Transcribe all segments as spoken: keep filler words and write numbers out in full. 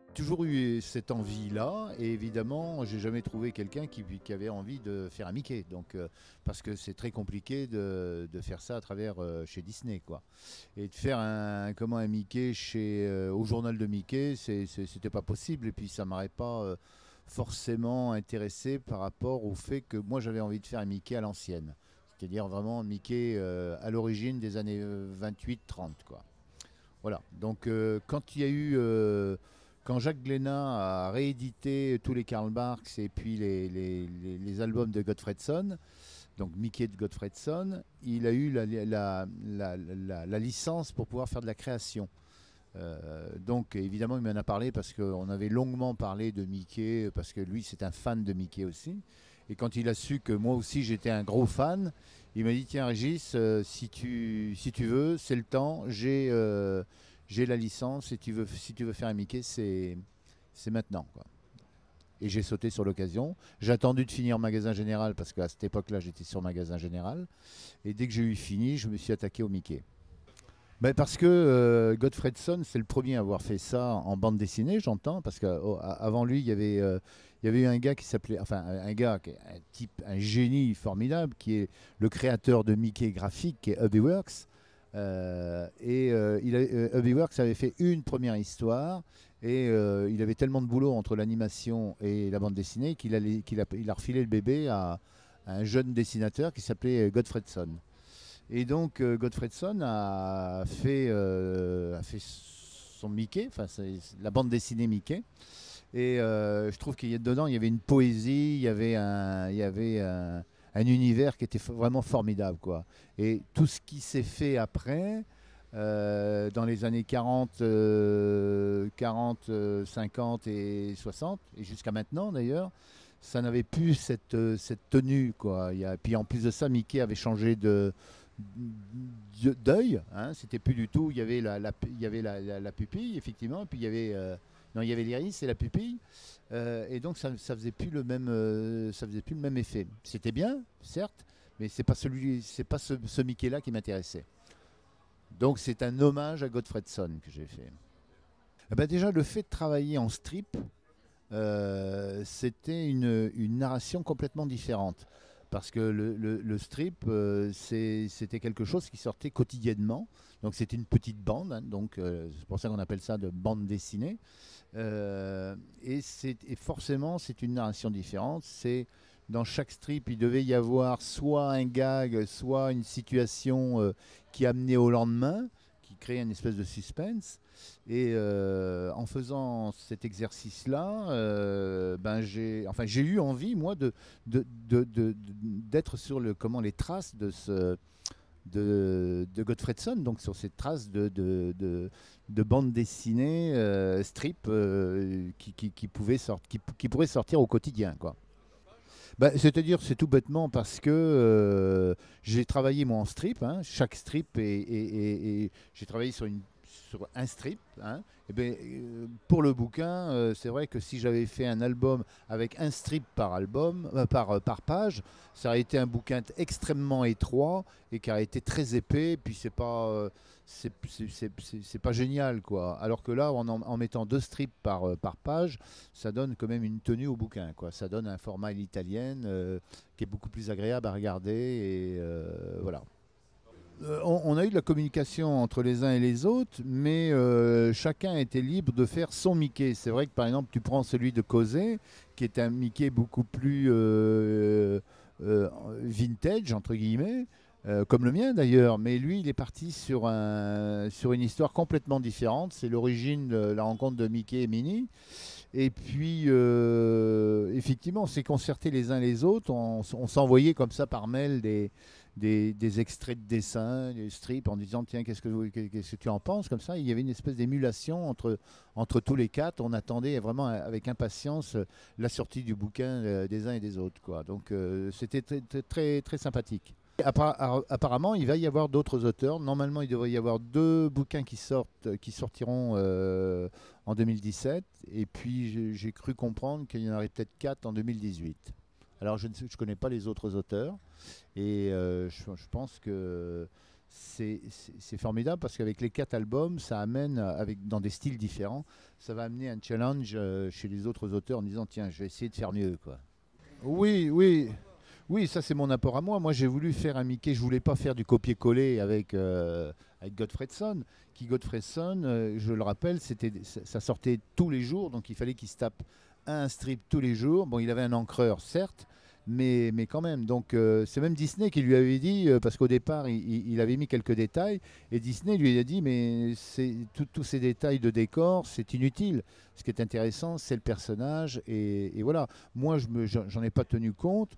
toujours eu cette envie-là, et évidemment, j'ai jamais trouvé quelqu'un qui, qui avait envie de faire un Mickey. Donc, euh, parce que c'est très compliqué de, de faire ça à travers euh, chez Disney, quoi. Et de faire un, comment, un Mickey chez, euh, au journal de Mickey, c'est- c'est- c'était pas possible. Et puis, ça m'aurait pas euh, forcément intéressé par rapport au fait que moi, j'avais envie de faire un Mickey à l'ancienne. C'est-à-dire vraiment Mickey euh, à l'origine des années vingt-huit trente, quoi. Voilà. Donc, euh, quand il y a eu. euh, quand Jacques Glénat a réédité tous les Karl Marx et puis les, les- les- les albums de Gottfredson, donc Mickey de Gottfredson, il a eu la, la- la- la- la licence pour pouvoir faire de la création. Euh, donc évidemment, il m'en a parlé parce qu'on avait longuement parlé de Mickey, parce que lui, c'est un fan de Mickey aussi. Et quand il a su que moi aussi, j'étais un gros fan, il m'a dit, tiens Régis, euh, si, tu, si tu veux, c'est le temps, j'ai euh, j'ai la licence, et tu veux, si tu veux faire un Mickey, c'est c'est maintenant, quoi. Et j'ai sauté sur l'occasion. J'ai attendu de finir magasin général, parce qu'à cette époque-là, j'étais sur magasin général. Et dès que j'ai eu fini, je me suis attaqué au Mickey. Ben, parce que euh, Gottfredson, c'est le premier à avoir fait ça en bande dessinée, j'entends, parce qu'avant lui, il y avait, euh, il y avait eu un gars qui s'appelait, enfin un un gars, qui est un type, un génie formidable, qui est le créateur de Mickey graphique, qui est Hubby Works. Euh, et euh, il a, euh, Hubby Works avait fait une première histoire, et euh, il avait tellement de boulot entre l'animation et la bande dessinée qu'il allait- qu'il a, il a refilé le bébé à, à un jeune dessinateur qui s'appelait Gottfredson. Et donc euh, Gottfredson a fait, euh, a fait son Mickey, enfin la bande dessinée Mickey. Et euh, je trouve qu'il y a dedans, il y avait une poésie, il y avait un, il y avait un, un univers qui était vraiment formidable, quoi. Et tout ce qui s'est fait après, euh, dans les années quarante, euh, quarante, euh, cinquante et soixante, et jusqu'à maintenant d'ailleurs, ça n'avait plus cette, euh, cette tenue, quoi. Il y a, puis en plus de ça, Mickey avait changé de d'œil, hein, c'était plus du tout, il y avait la, la, il y avait la, la, la pupille effectivement, puis il y avait euh, non, il y avait l'iris et la pupille, euh, et donc ça, ça faisait plus le même, euh, ça faisait plus le même effet. C'était bien, certes, mais c'est pas celui, c'est pas ce, ce Mickey là qui m'intéressait. Donc c'est un hommage à Gottfredson que j'ai fait. Eh ben déjà le fait de travailler en strip, euh, c'était une, une narration complètement différente. Parce que le, le- le strip, euh, c'est- c'était quelque chose qui sortait quotidiennement. Donc c'était une petite bande, hein, donc euh, c'est pour ça qu'on appelle ça de bande dessinée. Euh, et, c'est- et forcément, c'est une narration différente. C'est dans chaque strip, il devait y avoir soit un gag, soit une situation euh, qui amenait au lendemain, qui créait une espèce de suspense. Et euh, en faisant cet exercice-là, euh, ben j'ai, enfin, j'ai eu envie, moi, de, de, de- de- de- d'être sur le, comment, les traces de ce, de, de Gottfredson, donc sur ces traces de, de, de, de bande dessinée euh, strip euh, qui, qui, qui, pouvaient sort, qui, qui pourraient sortir au quotidien, quoi. Bah, c'est-à-dire, c'est tout bêtement parce que euh, j'ai travaillé moi en strip, hein, chaque strip et, et- et- et j'ai travaillé sur, une, sur un strip, hein. Et ben, euh, pour le bouquin, euh, c'est vrai que si j'avais fait un album avec un strip par album, euh, par, euh, par page, ça aurait été un bouquin extrêmement étroit et qui aurait été très épais. Puis c'est pas, euh, c'est, c'est- c'est- c'est- c'est pas génial, quoi. Alors que là, en, en- en mettant deux strips par, euh, par page, ça donne quand même une tenue au bouquin, quoi. Ça donne un format à l'italienne euh, qui est beaucoup plus agréable à regarder. Et euh, voilà. Euh, on, on a eu de la communication entre les uns et les autres, mais euh, chacun était libre de faire son Mickey. C'est vrai que par exemple, tu prends celui de Cosé, qui est un Mickey beaucoup plus euh, euh, vintage, entre guillemets, euh, comme le mien d'ailleurs, mais lui, il est parti sur, un, sur une histoire complètement différente. C'est l'origine de la rencontre de Mickey et Minnie. Et puis, euh, effectivement, on s'est concertés les uns les autres. On, on s'envoyait comme ça par mail des, des, des extraits de dessins, des strips, en disant tiens, qu'est-ce que, qu'est-ce que tu en penses comme ça. Il y avait une espèce d'émulation entre, entre tous les quatre. On attendait vraiment avec impatience la sortie du bouquin euh, des uns et des autres, quoi. Donc, euh, c'était très, très, très, très sympathique. Apparemment, il va y avoir d'autres auteurs. Normalement, il devrait y avoir deux bouquins qui sortent, qui sortiront euh, en deux mille dix-sept. Et puis, j'ai cru comprendre qu'il y en aurait peut-être quatre en deux mille dix-huit. Alors, je ne sais, je connais pas les autres auteurs. Et euh, je, je pense que c'est c'est- c'est formidable parce qu'avec les quatre albums, ça amène, euh, avec, dans des styles différents, ça va amener un challenge euh, chez les autres auteurs en disant tiens, je vais essayer de faire mieux, quoi. Oui, oui, oui, ça c'est mon apport à moi. Moi j'ai voulu faire un Mickey, je voulais pas faire du copier-coller avec, euh, avec Godfredson. Qui Godfredson, euh, je le rappelle, c'était, ça ça sortait tous les jours, donc il fallait qu'il se tape un strip tous les jours. Bon, il avait un encreur, certes, mais, mais quand même. Donc euh, c'est même Disney qui lui avait dit, euh, parce qu'au départ il, il- il avait mis quelques détails, et Disney lui a dit, mais c'est, tout- tous ces détails de décor, c'est inutile. Ce qui est intéressant, c'est le personnage, et, et voilà. Moi, je me, j'en j'en ai pas tenu compte.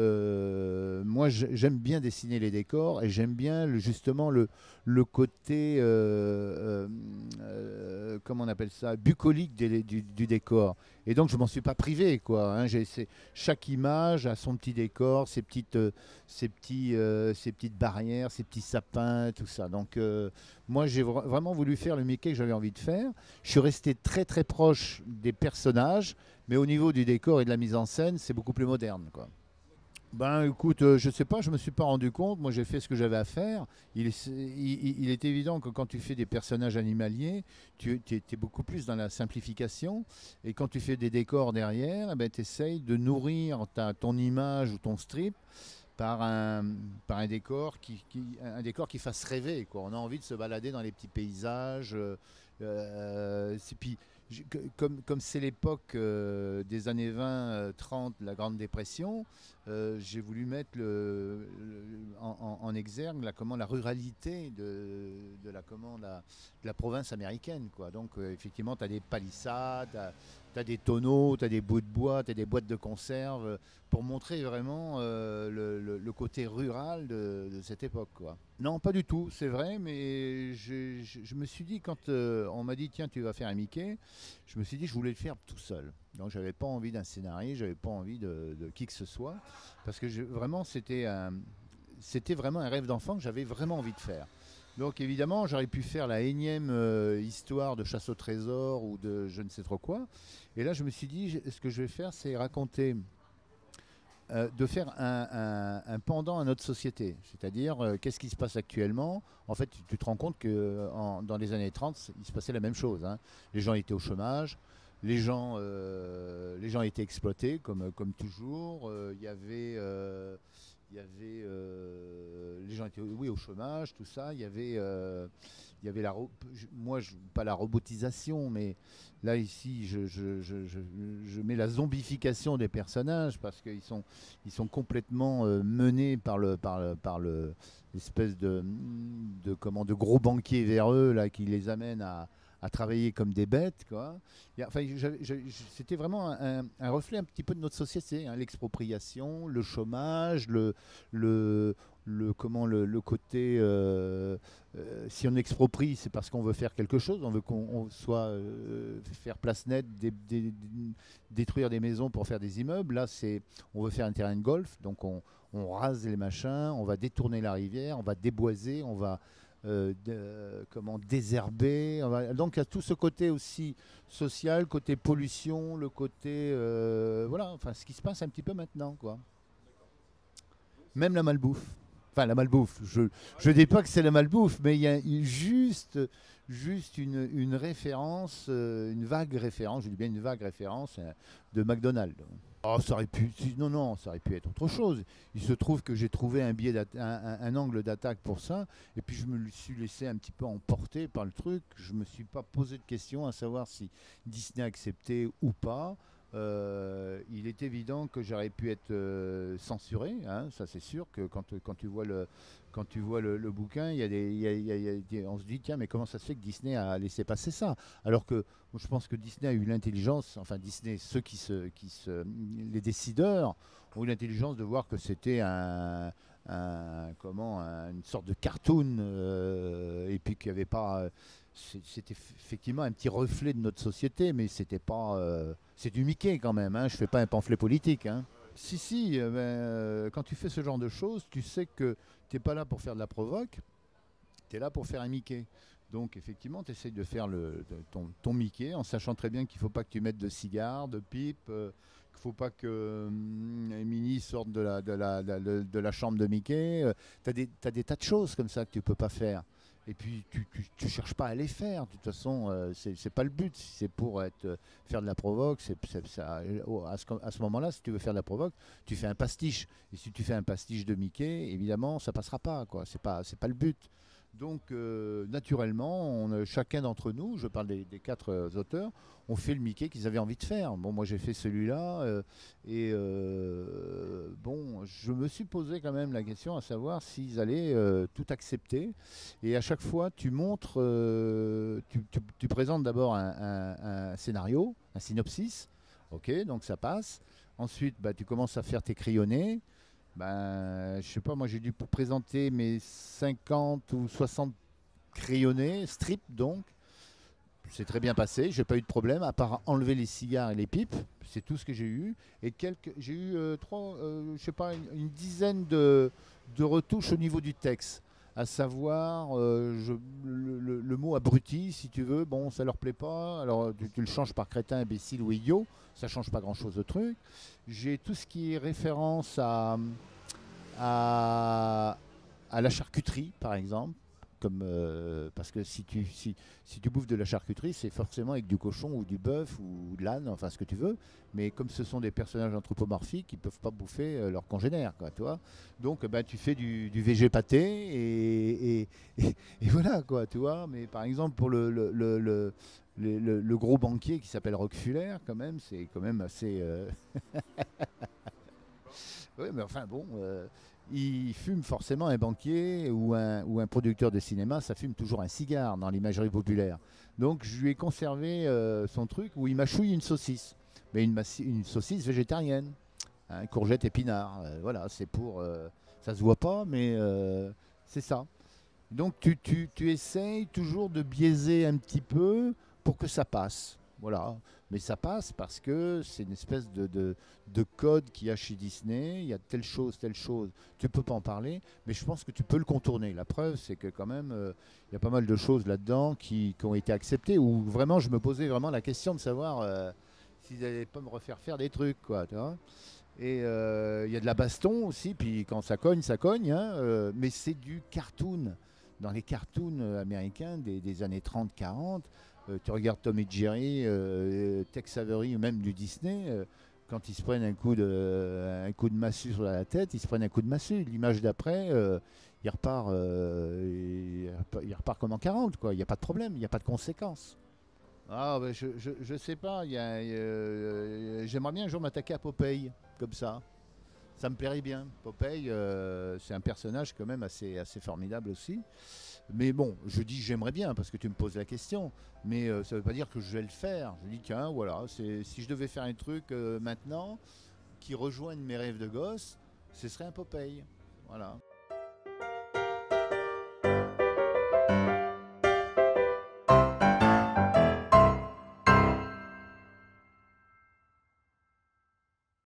Euh, moi, j'ai- j'aime bien dessiner les décors et j'aime bien le- justement le, le côté, euh, euh, euh, comment on appelle ça, bucolique des- du, du décor. Et donc, je m'en suis pas privé, quoi. Hein. J'ai, c'est- chaque image a son petit décor, ses petites, euh, ses petits, euh, ses petites barrières, ses petits sapins, tout ça. Donc, euh, moi, j'ai vra- vraiment voulu faire le Mickey que j'avais envie de faire. Je suis resté très, très proche des personnages, mais au niveau du décor et de la mise en scène, c'est beaucoup plus moderne, quoi. Ben écoute, euh, je sais pas, je me suis pas rendu compte. Moi, j'ai fait ce que j'avais à faire. Il est, il- il est évident que quand tu fais des personnages animaliers, tu es beaucoup plus dans la simplification. Et quand tu fais des décors derrière, eh ben, tu essayes de nourrir ta, ton image ou ton strip par un, par un décor qui, qui- un décor qui fasse rêver, quoi. On a envie de se balader dans les petits paysages. euh, euh, c'est- puis, j'ai- que- comme comme c'est l'époque euh, des années vingt, euh, trente, la Grande Dépression, euh, j'ai voulu mettre le, le- en, en- en exergue la, comment, la ruralité de, de la, comment, la, de la province américaine, quoi. Donc, euh, effectivement, tu as des palissades, tu as des tonneaux, tu as des bouts de bois, tu as des boîtes de conserve pour montrer vraiment euh, le, le- le côté rural de, de cette époque, quoi. Non, pas du tout, c'est vrai, mais je, je- je me suis dit, quand euh, on m'a dit, tiens, tu vas faire un Mickey, je me suis dit, je voulais le faire tout seul. Donc, j'avais pas envie d'un scénario, j'avais pas envie de, de qui que ce soit, parce que je- vraiment, c'était un, c'était vraiment un rêve d'enfant que j'avais vraiment envie de faire. Donc, évidemment, j'aurais pu faire la énième euh, histoire de chasse au trésor ou de je ne sais trop quoi. Et là, je me suis dit, ce que je vais faire, c'est raconter euh, de faire un, un- un pendant à notre société. C'est-à-dire, euh, qu'est-ce qui se passe actuellement? En fait, tu, tu te rends compte que en- dans les années trente, il se passait la même chose. Hein. Les gens étaient au chômage, les gens, euh, les gens étaient exploités, comme, comme toujours. Euh, Il y avait, euh, il y avait euh, les gens étaient oui, au chômage, tout ça. Il y avait, euh, il y avait la, ro- je- moi, je- pas la robotisation, mais là, ici, je, je- je- je- je mets la zombification des personnages parce qu'ils sont, ils sont complètement euh, menés par le, par le, par le- l'espèce de, de, comment, de gros banquiers véreux là, qui les amènent à, à travailler comme des bêtes, quoi. Il y a- enfin, j'avais- j'avais- c'était vraiment un, un reflet un petit peu de notre société, hein, l'expropriation, le chômage, le, le, le, comment, le, le côté euh, euh, si on exproprie, c'est parce qu'on veut faire quelque chose, on veut qu'on on soit euh, faire place nette, dé- dé- détruire des maisons pour faire des immeubles. Là, c'est on veut faire un terrain de golf, donc on, on rase les machins, on va détourner la rivière, on va déboiser, on va euh, de- comment désherber. On va- donc il y a tout ce côté aussi social, côté pollution, le côté euh, voilà, enfin ce qui se passe un petit peu maintenant, quoi. Même la malbouffe. Enfin, la malbouffe. Je ne dis pas que c'est la malbouffe, mais il y a une- juste, juste une, une référence, euh, une vague référence, je dis bien une vague référence euh, de McDonald's. Oh, ça aurait pu, si- non, non, ça aurait pu être autre chose. Il se trouve que j'ai trouvé un, biais d'atta- un, un- un angle d'attaque pour ça, et puis je me suis laissé un petit peu emporter par le truc. Je me suis pas posé de questions à savoir si Disney acceptait ou pas. Euh, il est évident que j'aurais pu être euh, censuré, hein, ça c'est sûr que quand, quand tu vois le, quand tu vois le, le bouquin, il y a des, il y a- il y a- il y a des- on se dit tiens mais comment ça se fait que Disney a laissé passer ça? Alors que moi, je pense que Disney a eu l'intelligence, enfin Disney, ceux qui se, qui se, les décideurs ont eu l'intelligence de voir que c'était un, un- comment, un- une sorte de cartoon euh, et puis qu'il n'y avait pas c'est- c'était effectivement un petit reflet de notre société, mais c'était pas. Euh, c'est du Mickey quand même, hein, je fais pas un pamphlet politique. Hein. Si, si, euh, ben, euh, quand tu fais ce genre de choses, tu sais que tu n'es pas là pour faire de la provoque, tu es là pour faire un Mickey. Donc effectivement, tu essayes de faire le, de- ton, ton Mickey en sachant très bien qu'il ne faut pas que tu mettes de cigares, de pipes, euh, faut pas que hum, Minnie sorte de la, de la, de la- de la chambre de Mickey. Euh, t'as des, t'as des tas de choses comme ça que tu peux pas faire. Et puis tu, tu, tu cherches pas à les faire. De toute façon, euh, c'est c'est pas le but. Si c'est pour être, euh, faire de la provoque, c'est, c'est- ça- oh, à ce, à ce moment-là, si tu veux faire de la provoque, tu fais un pastiche. Et si tu fais un pastiche de Mickey, évidemment, ça passera pas, quoi. C'est pas, c'est pas le but. Donc, euh, naturellement, on, euh, chacun d'entre nous, je parle des, des quatre euh, auteurs, ont fait le Mickey qu'ils avaient envie de faire. Bon, moi j'ai fait celui-là, euh, et euh, bon, je me suis posé quand même la question à savoir s'ils allaient euh, tout accepter. Et à chaque fois, tu montres, euh, tu, tu- tu présentes d'abord un, un- un scénario, un synopsis, ok, donc ça passe. Ensuite, bah, tu commences à faire tes crayonnés. Ben, je sais pas, moi j'ai dû présenter mes cinquante ou soixante crayonnés, strips donc. C'est très bien passé, j'ai pas eu de problème, à part enlever les cigares et les pipes, c'est tout ce que j'ai eu. Et quelques, j'ai eu euh, trois, euh, je sais pas, une, une dizaine de, de retouches au niveau du texte. À savoir, euh, je- le, le- le mot abruti, si tu veux, bon, ça leur plaît pas, alors tu, tu le changes par crétin, imbécile ou idiot, ça change pas grand chose de truc. J'ai tout ce qui est référence à, à, à la charcuterie, par exemple. Comme, euh, parce que si tu, si, si tu bouffes de la charcuterie, c'est forcément avec du cochon ou du bœuf ou de l'âne, enfin ce que tu veux. Mais comme ce sont des personnages anthropomorphiques, ils ne peuvent pas bouffer euh, leurs congénères, quoi, tu vois. Donc, ben, tu fais du, du végé pâté et, et, et- et voilà, quoi, tu vois. Mais par exemple, pour le, le, le, le, le- le- le gros banquier qui s'appelle Rockefeller, quand même, c'est quand même assez. euh, Oui, mais enfin bon, euh, il fume forcément un banquier ou un, ou un producteur de cinéma, ça fume toujours un cigare dans l'imagerie populaire. Donc je lui ai conservé euh, son truc où il mâchouille une saucisse, mais une, massi- une saucisse végétarienne, hein, courgette épinard. Euh, voilà, c'est pour. Euh, ça se voit pas, mais euh, c'est ça. Donc tu, tu, tu essayes toujours de biaiser un petit peu pour que ça passe. Voilà. Mais ça passe parce que c'est une espèce de, de, de code qu'il y a chez Disney. Il y a telle chose, telle chose. Tu peux pas en parler, mais je pense que tu peux le contourner. La preuve, c'est que quand même, euh, il y a pas mal de choses là-dedans qui, qui ont été acceptées. Où vraiment, je me posais vraiment la question de savoir euh, s'ils n'allaient pas me refaire faire des trucs, quoi. Tu vois. Et euh, il y a de la baston aussi, puis quand ça cogne, ça cogne, hein, euh, mais c'est du cartoon. Dans les cartoons euh, américains des, des années trente quarante, euh, tu regardes Tom et Jerry, euh, Tex Avery ou même du Disney, euh, quand ils se prennent un coup, de, un coup de massue sur la tête, ils se prennent un coup de massue. L'image d'après, euh, il, repart, euh, il repart il repart comme en quarante, quoi. Il n'y a pas de problème, il n'y a pas de conséquences. Ah, bah, je, je, je sais pas. il y a, euh, J'aimerais bien un jour m'attaquer à Popeye, comme ça. Ça me plairait bien. Popeye, euh, c'est un personnage quand même assez, assez formidable aussi. Mais bon, je dis j'aimerais bien parce que tu me poses la question. Mais euh, ça ne veut pas dire que je vais le faire. Je dis tiens, voilà, c'est, si je devais faire un truc euh, maintenant qui rejoigne mes rêves de gosse, ce serait un Popeye. Voilà.